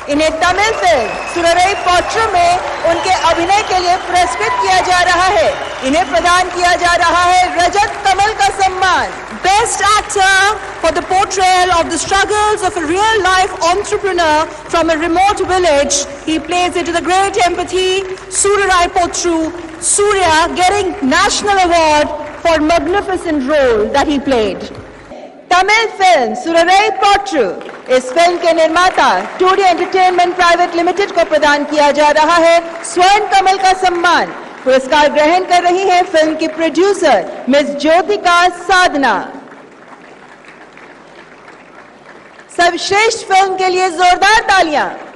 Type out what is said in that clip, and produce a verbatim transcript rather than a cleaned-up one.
इन्हें तमिल फिल्म सुररई पोट्रू में उनके अभिनय के लिए पुरस्कृत किया जा रहा है। इन्हें प्रदान किया जा रहा है रजत कमल का सम्मान। Best actor for the portrayal of the struggles of a real life entrepreneur from a remote village. He plays it with a great empathy. Sururai Potru, Surya getting national award for magnificent role that he played. Tamil film Soorarai Pottru, इस फिल्म के निर्माता two D entertainment private limited को प्रदान किया जा रहा है स्वर्ण कमल का सम्मान। पुरस्कार ग्रहण कर रही हैं फिल्म की प्रोड्यूसर मिस ज्योतिका साधना। सर्वश्रेष्ठ फिल्म के लिए जोरदार तालियां।